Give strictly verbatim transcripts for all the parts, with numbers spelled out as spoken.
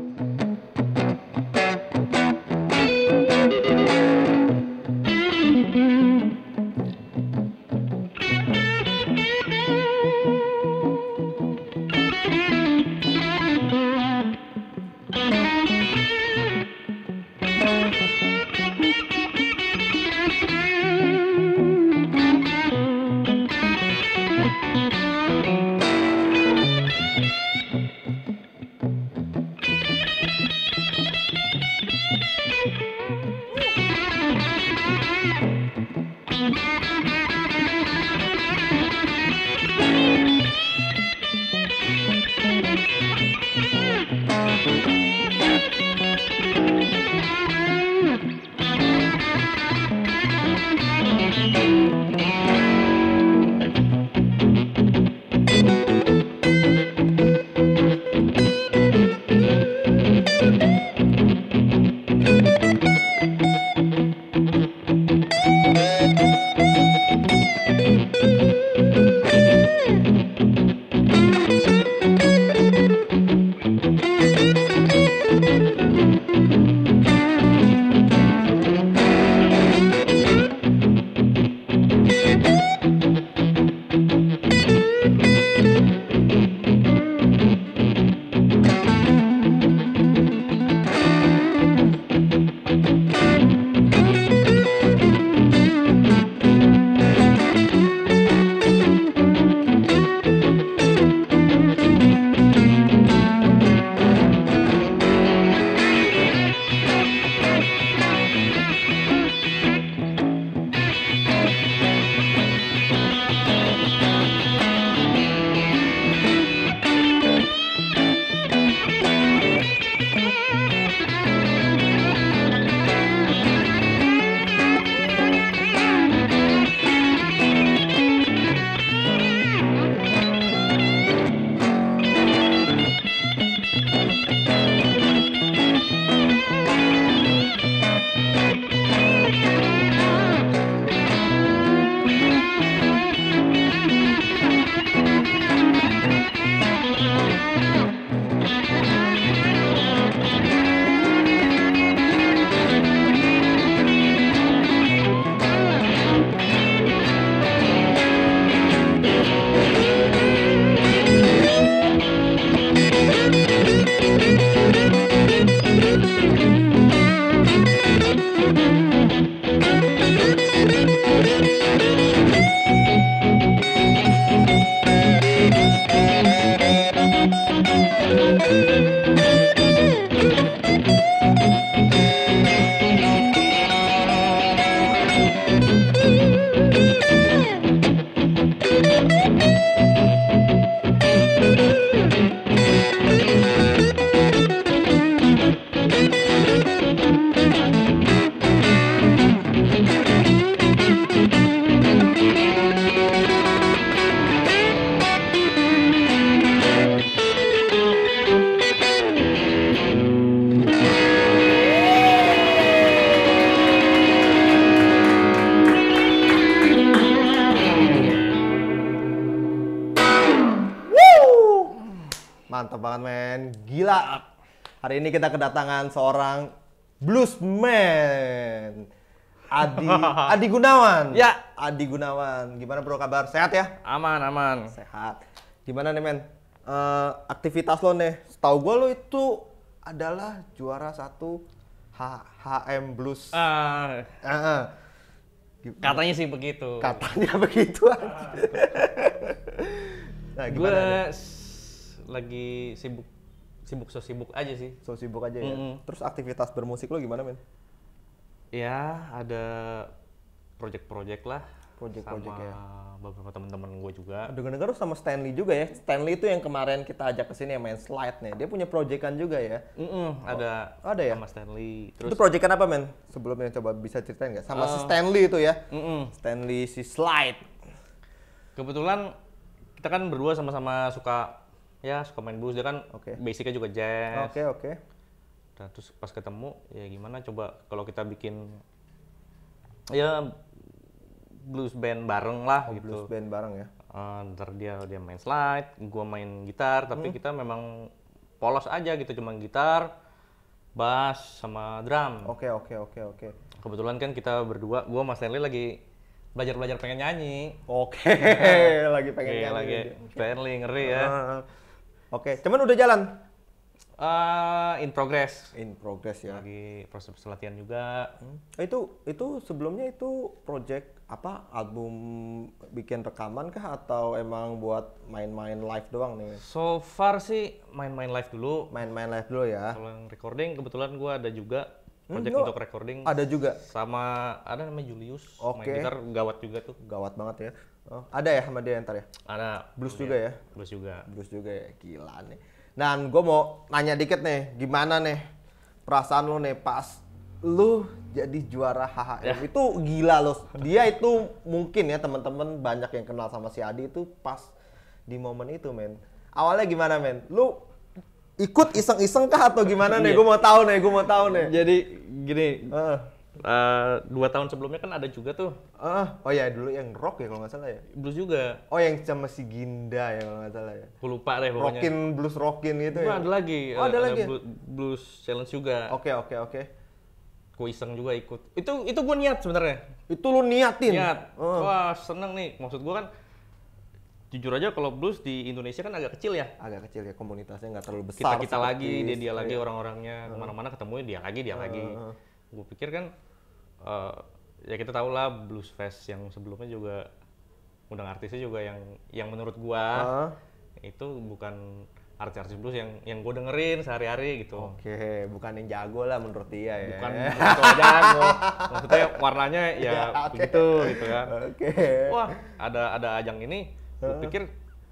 Mantap banget men, gila. Hari ini kita kedatangan seorang bluesman, Adi Adi Gunawan. Ya, Adi Gunawan. Gimana bro kabar? Sehat ya? Aman, aman. Sehat. Gimana nih men? Uh, aktivitas lo nih. Setahu gue lo itu adalah juara satu H HM Blues. Uh, uh, uh. Katanya sih begitu. Katanya begitu. Nah, gue lagi sibuk, sibuk so sibuk aja sih. So sibuk aja ya. Mm-hmm. Terus aktivitas bermusik lo gimana men? Ya ada project-project lah. Project-project sama ya. Beberapa teman-teman gue juga. Dengar-dengar sama Stanley juga ya. Stanley itu yang kemarin kita ajak ke sini yang main slide nih. Dia punya proyekan juga ya. Mm-mm, oh, ada. Ada ya. Sama Stanley. Terus itu proyekan apa men? Sebelumnya coba bisa ceritain nggak? Sama uh, si Stanley itu ya. Mm-mm. Stanley si slide. Kebetulan kita kan berdua sama-sama suka ya suka main blues. Dia kan okay. basicnya juga jazz. Oke okay, oke. Okay. Dan terus pas ketemu ya gimana coba kalau kita bikin ya blues band bareng lah oh, gitu. Blues band bareng ya. Uh, ntar dia dia main slide, gua main gitar, tapi hmm. kita memang polos aja gitu, cuma gitar, bass, sama drum. Oke oke oke oke. Kebetulan kan kita berdua, gua sama Stanley lagi belajar-belajar pengen nyanyi. Oke, lagi pengen Oke, nyanyi. lagi Stanley ngeri ya. Ah, Oke, cuman udah jalan. Ah, in progress. In progress ya. Lagi proses latihan juga. Hmm. Itu itu sebelumnya itu project apa, album bikin rekaman kah atau emang buat main-main live doang nih? So far sih main-main live dulu. Main-main live dulu ya. Kalau yang recording kebetulan gua ada juga project Hmm, untuk recording. Ada juga. Sama ada namanya Julius. Oke. Main gitar gawat juga tuh. Gawat banget ya. Oh, ada ya sama dia ntar ya? Ada Blues iya, juga ya? Blues juga. Blues juga ya, gila nih. Dan gue mau nanya dikit nih, gimana nih perasaan lo nih pas lu jadi juara H H M? Ya. Itu gila loh. Dia itu mungkin ya teman-teman banyak yang kenal sama si Adi itu pas di momen itu, men. Awalnya gimana, men? Lu ikut iseng-iseng kah atau gimana nih? Iya. Gue mau tahu nih, gue mau tahu nih. Jadi gini, Heeh. eh, dua tahun sebelumnya kan ada juga tuh Ah, oh ya dulu yang rock ya kalau nggak salah ya. blues juga. Oh yang sama si Ginda ya kalau nggak salah ya. Gue lupa deh pokoknya. Rockin blues rockin gitu Cuma ya. ada lagi, Oh, ada eh, lagi ya? blues, blues challenge juga. Oke oke oke. Gue iseng juga ikut. Itu itu gue niat sebenarnya. Itu lu niatin. Niat. Oh. Wah seneng nih. Maksud gue kan jujur aja kalau blues di Indonesia kan agak kecil ya. Agak kecil ya, komunitasnya nggak terlalu Kita besar. kita lagi, dia dia lagi, iya. orang-orangnya kemana-mana ketemu dia lagi dia lagi. Uh. Gue pikir kan eh, ya kita tahu lah Blues Fest yang sebelumnya juga undang artisnya juga yang yang menurut gua Uh. itu bukan artis-artis blues yang yang gue dengerin sehari-hari gitu. Oke, bukan yang jago lah menurut dia ya. Bukan itu aja jago. Maksudnya warnanya ya, Ya, oke. begitu gitu kan. Oke. Wah, ada ada ajang ini, gue Heeh. pikir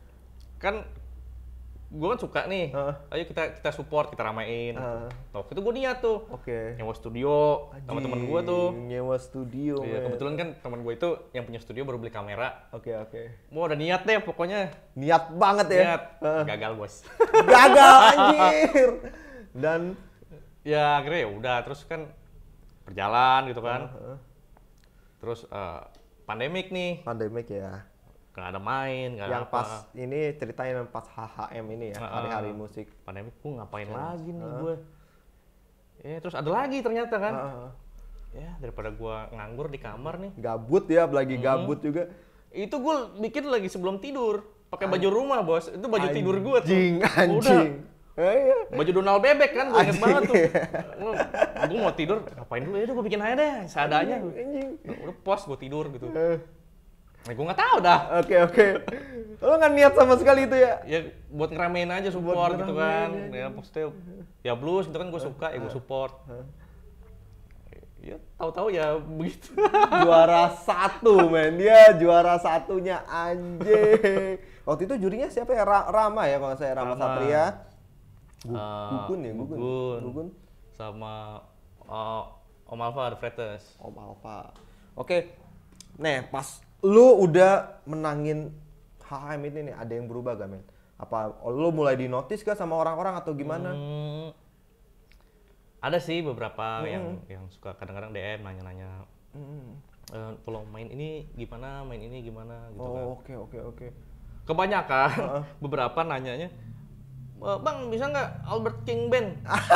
kan gue kan suka nih. Heeh. Ayo kita kita support, kita ramein. Heeh. Waktu itu gue niat tuh. Oke. Nyewa studio sama teman gue tuh. Anjing, nyewa studio. Iya, men. kebetulan kan teman gue itu yang punya studio baru beli kamera. Oke oke. Mau udah niat deh pokoknya. Niat banget ya. Niat. Heeh. Gagal bos. Gagal anjir. Dan Ya akhirnya ya udah terus kan berjalan gitu kan. Heeh. Terus eh, pandemik nih, pandemik ya. nggak ada main, nggak ada Yang apa. pas ini ceritain yang pas H H M ini ya, Heeh. hari-hari musik. Pandemik gue ngapain Challenge. lagi nih Heeh. gue. Ya terus ada lagi ternyata kan. Heeh. Ya daripada gue nganggur di kamar nih. Gabut ya, lagi Hmm. gabut juga. Itu gue bikin lagi sebelum tidur. Pakai baju rumah bos, itu baju tidur gue tuh. Anjing, Udah. anjing. Eh, iya. Baju Donald Bebek kan, gue inget Anjing. banget tuh. Gue mau tidur, ngapain dulu ya, udah gue bikin aja deh, seadanya. Anjing. Udah pos, gue tidur gitu. Eh, Nah, gue nggak tahu dah. Oke oke. Lo nggak niat sama sekali itu ya? Ya buat ngeramein aja support Buat gitu ngeramein, kan. ya, Ya maksudnya ya blues gitu kan gue suka, ya gue support. Ya tahu-tahu ya begitu. Juara satu men, dia juara satunya anjing. Waktu itu jurinya siapa ya? Ra- Rama ya kalau saya Rama, Rama. Satria. Gu- Eh, Gugun ya, Gugun. Gugun. Gugun. Sama eh, Om Alfa, The Fretters. Om Alfa. Oke. Nih, pas lu udah menangin H H M ini nih, ada yang berubah gak men? Apa lu mulai di notice kah sama orang-orang atau gimana? Hmm, ada sih beberapa yang yang suka kadang-kadang D M nanya-nanya. Hmm. "Eh, tolong main ini gimana, main ini gimana gitu kan. Oh, oke oke oke. Kebanyakan beberapa nanyanya, "Eh, Bang bisa nggak Albert King Band?"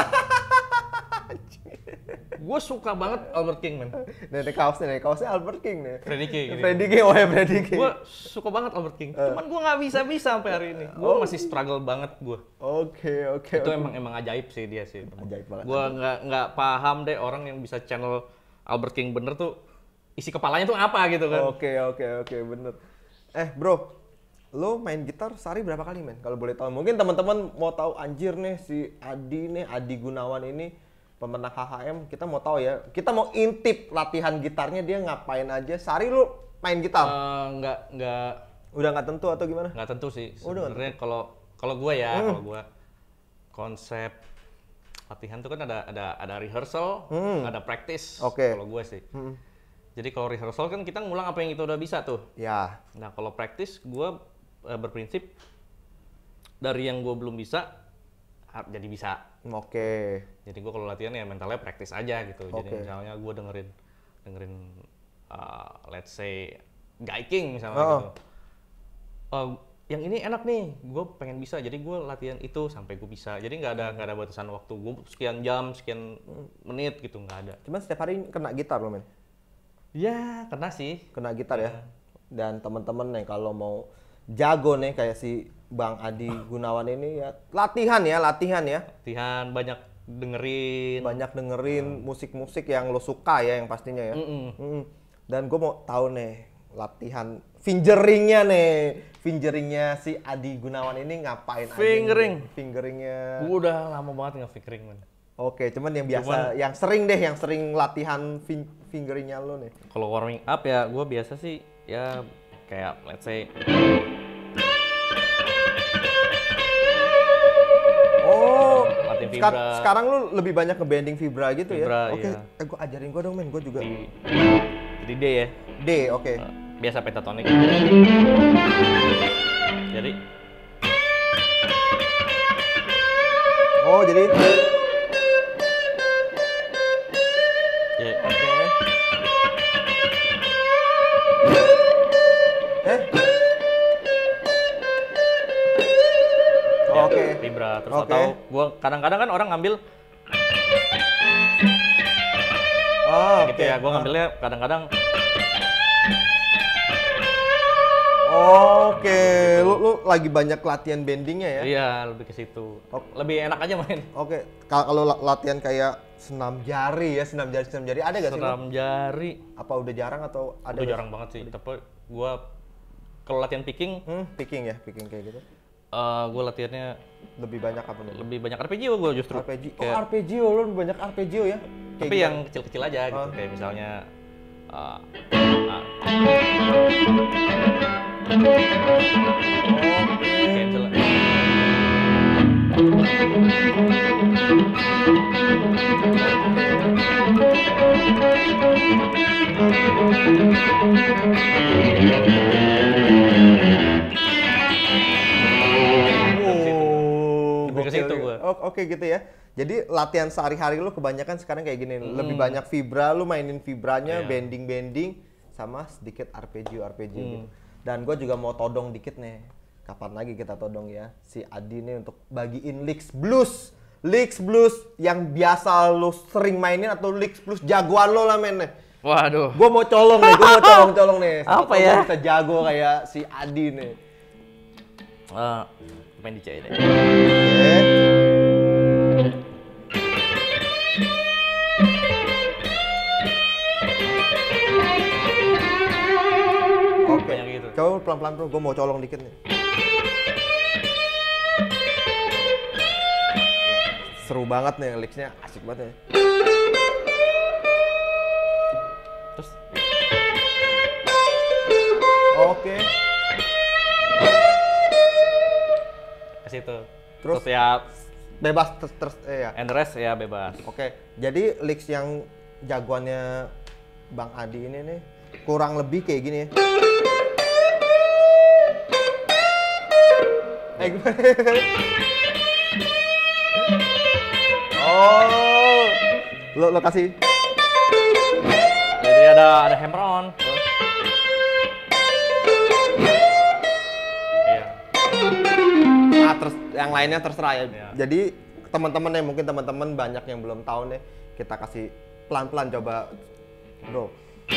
Gue suka banget Albert King, men. Nih, nih kaosnya nih, kaosnya Albert King nih. Freddie King. gitu. Freddie King, oh ya Freddie King. Gue suka banget Albert King. Cuman gue nggak bisa-bisa sampai hari ini. Gue masih struggle banget gue. Oke oke. Itu oke. emang emang ajaib sih dia sih. Ajaib banget. Gue nggak nggak paham deh orang yang bisa channel Albert King bener tuh isi kepalanya tuh apa gitu kan. Oke oke oke bener. Eh bro, lo main gitar sehari berapa kali men? Kalau boleh tahu, mungkin teman-teman mau tahu anjir nih si Adi nih, Adi Gunawan ini pemenang H H M, kita mau tahu ya. Kita mau intip latihan gitarnya dia ngapain aja. Sehari lu main gitar? Eh, nggak nggak Udah nggak tentu atau gimana? nggak tentu sih. Oh, udah nggak Sebenarnya kalau kalau gue ya, Hmm. kalau gue konsep latihan tuh kan ada ada ada rehearsal, Hmm. ada practice. Oke. Kalau gue sih. Hmm. Jadi kalau rehearsal kan kita ngulang apa yang kita udah bisa tuh. Ya. Nah kalau practice gue eh, berprinsip dari yang gue belum bisa har- jadi bisa. Oke. Jadi gue kalau latihan ya mentalnya practice aja gitu. Jadi Oke. misalnya gue dengerin dengerin uh, let's say Guy King misalnya Oh. gitu. Uh, yang ini enak nih, gue pengen bisa, jadi gue latihan itu sampai gue bisa. Jadi nggak ada nggak ada batasan waktu, gue sekian jam, sekian menit gitu, nggak ada. Cuman setiap hari kena gitar lo men? Ya kena sih. Kena gitar ya. Dan teman-teman nih kalau mau jago nih kayak si Bang Adi Gunawan ini ya latihan ya, latihan ya. Latihan, banyak dengerin. Banyak dengerin musik-musik yang lo suka ya yang pastinya ya. Mm-mm. Mm-mm. Dan gue mau tahu nih latihan fingeringnya nih, fingeringnya si Adi Gunawan ini ngapain Fingering. aja? Fingeringnya. Gue udah lama banget nggak fingering man. Oke, cuman yang biasa, Cuman- yang sering deh, yang sering latihan fin- fingeringnya lo nih. Kalau warming up ya, gue biasa sih ya kayak let's say Oh, Latihan seka- vibra. sekarang lu lebih banyak ke bending vibra gitu Vibra, ya? Oke, iya. eh, gue ajarin gue dong men, gue juga. di jadi D ya, D, oke. biasa pentatonik. Jadi Oh, jadi ya, oke. Eh? ya, Oke. vibra terus Oke. atau gue kadang-kadang kan orang ngambil Oh, gitu ya, gue ngambilnya kadang-kadang Oke, lu lu lagi banyak latihan bendingnya ya? iya lebih ke situ, lebih enak aja main. Oke, kalau kalau la- latihan kayak senam jari ya, senam jari senam jari ada gak sih? lu? Senam jari Apa udah jarang atau ada? itu nggak? jarang banget sih, tapi gue kalau latihan picking, Hmm, picking ya, picking kayak gitu. eh gue latihannya Lebih banyak apa nih? lebih banyak arpeggio gue justru. Arpeggio. Oh, Kayak- arpeggio, lu lebih banyak arpeggio ya? Kayak tapi gitu. yang kecil-kecil aja gitu, Ah. kayak misalnya uh, uh, kayak misalnya Oh, Lebih ke gokil situ juga. gua. Oh, Oke gitu ya. Jadi latihan sehari-hari lu kebanyakan sekarang kayak gini, lebih banyak vibra, lu mainin vibranya, Iya. bending-bending, sama sedikit arpeggio, arpeggio Hmm. gitu. Dan gue juga mau todong dikit nih. Kapan lagi kita todong ya si Adi nih untuk bagiin licks blues, licks blues yang biasa lu sering mainin atau licks blues jagoan lo lah men nih. waduh, Gue mau colong nih, gue mau colong-colong nih. Siapa Apa tahu ya? gua bisa jago kayak si Adi nih. uh, main di C deh. Oke. Oke, Banyak gitu. coba pelan-pelan bro, gue mau colong dikit nih. Seru banget nih, licksnya asik banget ya. Terus Oke, ke situ. Terus? Terus ya bebas terus, terus eh, ya. and rest ya bebas. Oke, jadi licks yang jagoannya Bang Adi ini nih kurang lebih kayak gini ya. Eh gimana? Oh, lo lo kasih. Jadi ada ada hammer on. Iya. Ah, terus yang lainnya terserah ya. Iya. Jadi teman-teman nih mungkin teman-teman banyak yang belum tahu nih, kita kasih pelan-pelan coba, bro.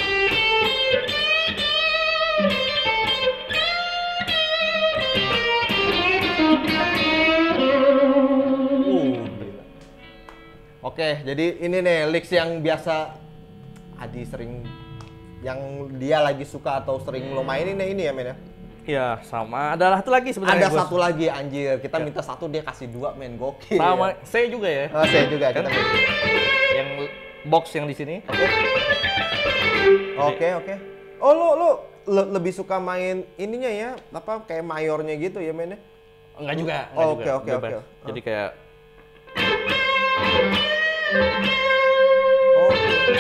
Uh, gila. Oke, jadi ini nih licks yang biasa Adi sering, yang dia lagi suka atau sering lo mainin nih ini ya men ya. Iya, sama. Ada satu lagi sebenarnya. Ada Gus. satu lagi anjir, kita minta satu dia kasih dua men, gokil. Sama ya. saya juga ya. Oh, saya juga kita. Kan? Yang box yang di sini. Oke, oke. Oh, lu lu le- lebih suka main ininya ya, apa kayak mayornya gitu ya mainnya? Enggak juga, enggak Oh, juga. oke, oke, Bebas. oke. Jadi kayak Oh.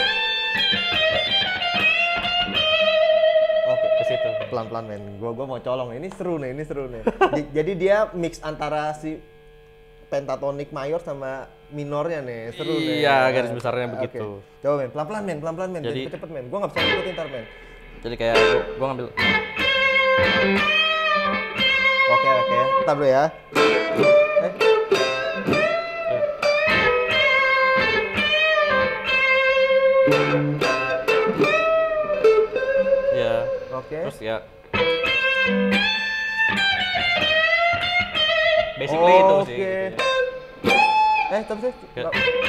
Oke, ke situ. pelan-pelan men. Gua gua mau colong. Ini seru nih, ini seru nih. Di- Jadi dia mix antara si pentatonik mayor sama minornya nih. Seru nih. Iya, garis besarnya Oke. begitu. Coba men, pelan-pelan men, pelan-pelan men. Jadi Jadi- cepet men. Gua nggak bisa ngikutin ntar men. Jadi kayak gua ngambil Oke oke, ntar dulu ya. Eh, Ya. oke. Terus ya. Basically itu sih. Oke. gitu ya. Eh, tapi Ya.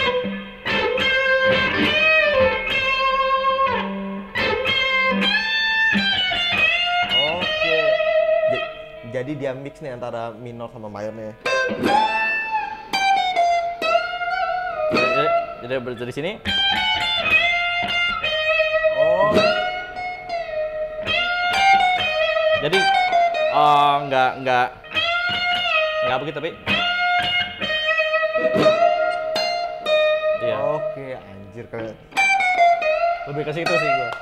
Oke. Ja- Jadi dia mix nih antara minor sama mayornya. Jadi, jadi ber- dari sini. Oh. Jadi eh, nggak nggak nggak begitu tapi. Iya. Oke, anjir keren. Lebih ke situ sih gua.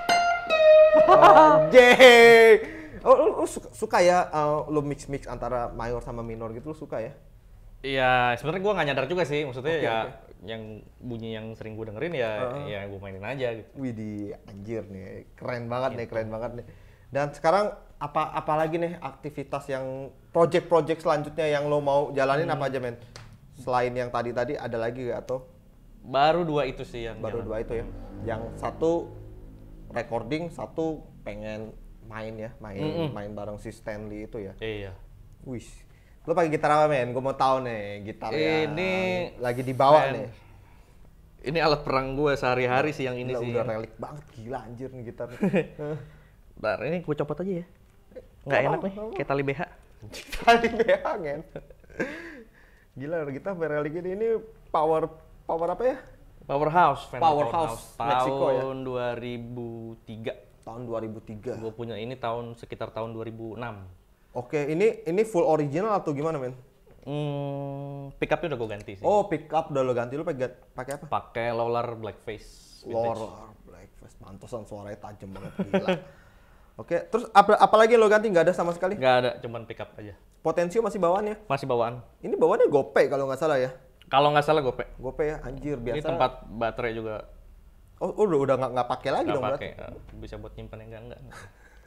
Anjir. Oh, lu, lu suka, suka ya uh, lu mix-mix antara mayor sama minor gitu, lu suka ya? Iya, sebenarnya gua nggak nyadar juga sih. Maksudnya Oke, ya oke. yang bunyi yang sering gua dengerin ya Heeh. ya gua mainin aja gitu. Widih, anjir nih, keren banget Gitu. nih, keren banget nih. Dan sekarang apa apa lagi nih aktivitas yang project-project selanjutnya yang lo mau jalanin Hmm. apa aja men? Selain yang tadi-tadi ada lagi gak atau Baru dua itu sih yang baru jalan. dua itu ya? Yang satu recording, satu pengen main ya, main Mm-mm. main bareng si Stanley itu ya. Iya. Wih, lo pakai gitar apa men? Gue mau tahu nih gitar yang Ini lagi dibawa Fan. nih. Ini alat perang gue sehari-hari sih yang ini Gila, sih. udah relik banget, gila anjir nih gitar. Bentar, ini gue copot aja ya. Nggak Nggak enak apa-apa, nih, nggak kayak tali B H. Tadi beangen. Gila kita relik ini ini power power apa ya? Powerhouse, Fender Powerhouse, Meksiko ya? tahun dua ribu tiga. Tahun dua ribu tiga. Gue punya ini tahun sekitar tahun dua ribu enam. Oke, ini ini full original atau gimana men? Hmm, pick up-nya udah gue ganti sih. Oh, pick up udah lo ganti, lu pakai pakai apa? Pakai Lowlar Blackface vintage. Lor Blackface, pantesan suaranya tajam banget gila. Oke, terus apa apalagi lo ganti nggak ada sama sekali? Nggak ada, cuman pick up aja. Potensio masih bawaan ya? Masih bawaan. Ini bawaannya gope kalau nggak salah ya? Kalau nggak salah gope. Gope ya, anjir biasa. Ini tempat baterai juga Oh, udah udah nggak nggak pakai lagi nggak dong pakai. berarti. Eh, Bisa buat nyimpan yang enggak enggak.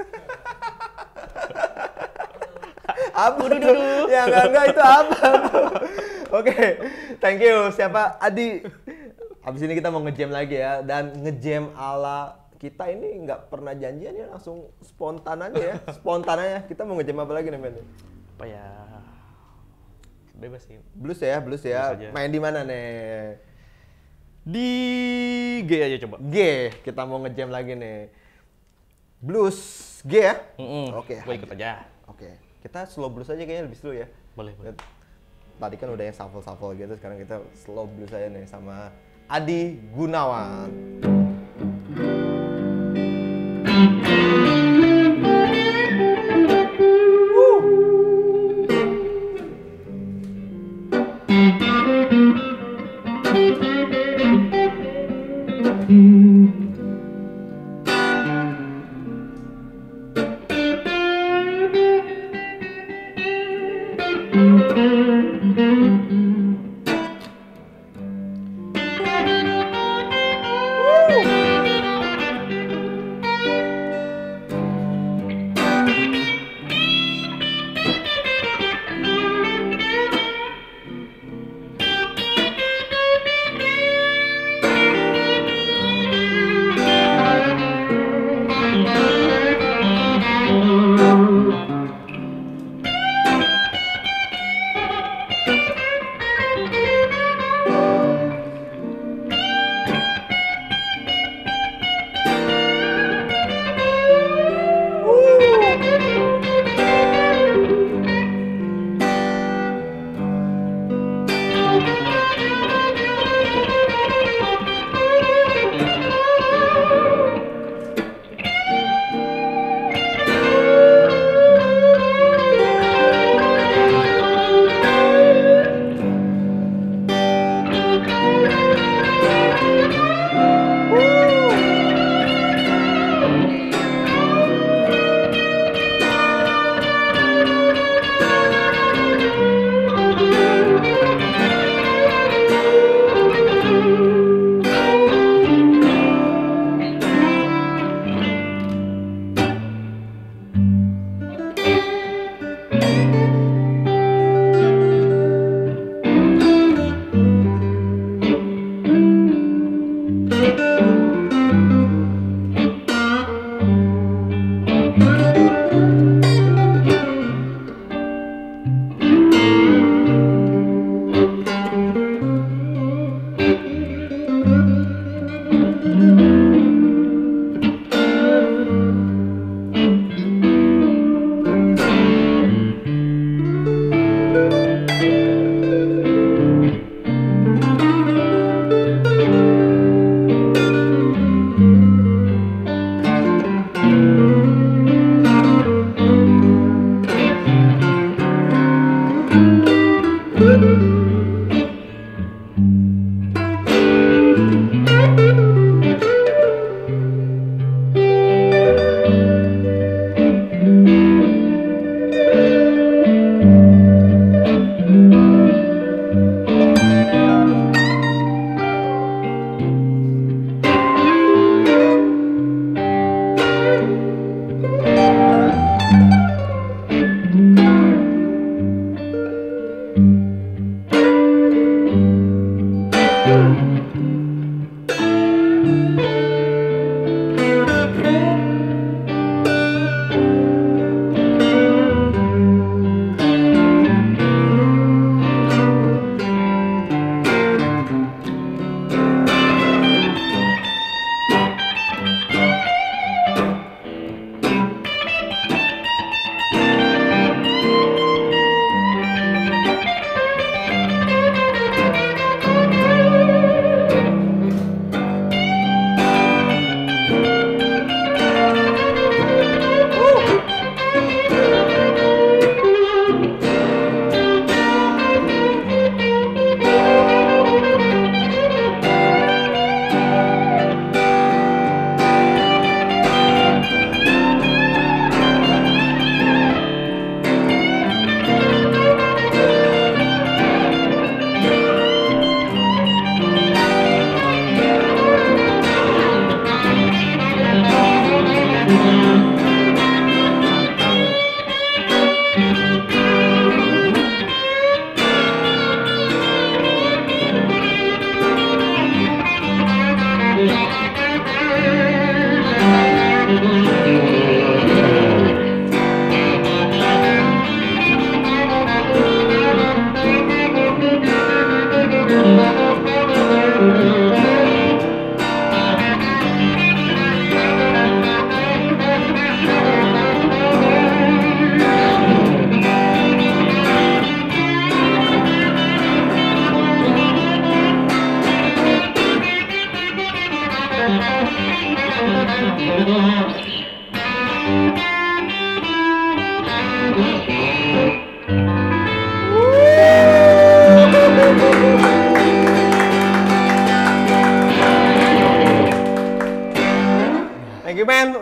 Apa tuh? Ya enggak enggak itu apa? Oke, thank you. Siapa? Adi. Abis ini kita mau ngejam lagi ya, dan ngejam ala kita ini nggak pernah janjian ya, langsung spontan aja ya, spontan aja. Kita mau ngejam apa lagi nih men? Apa ya? Bebas sih. Blues ya, blues ya. Blues aja. Main di mana nih? Di G aja coba. G. Kita mau ngejam lagi nih. Blues G ya? Mm-mm. Oke. Gue ikut aja. Oke. Kita slow blues aja kayaknya lebih slow ya. Boleh, boleh. Tadi kan udah yang shuffle-shuffle gitu, sekarang kita slow blues aja nih sama Adi Gunawan. Woo!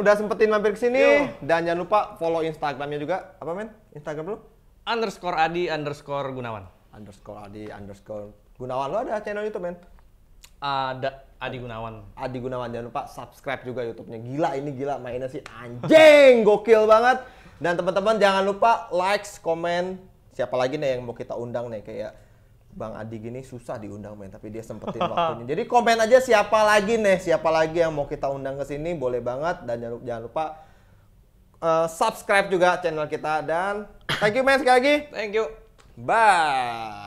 udah sempetin mampir ke sini. Dan jangan lupa follow Instagramnya juga. Apa men? Instagram lu? Underscore Adi underscore Gunawan. Underscore Adi underscore Gunawan. Lu ada channel YouTube men? Ada Adi Gunawan. Adi Gunawan, jangan lupa subscribe juga YouTube-nya. Gila ini gila mainnya sih anjing, gokil banget. Dan teman-teman jangan lupa like, komen. Siapa lagi nih yang mau kita undang nih kayak Bang Adi gini susah diundang men, tapi dia sempetin waktunya. Jadi komen aja siapa lagi nih, siapa lagi yang mau kita undang ke sini, boleh banget. Dan jangan, jangan lupa uh, subscribe juga channel kita dan thank you men sekali lagi. Thank you. Bye.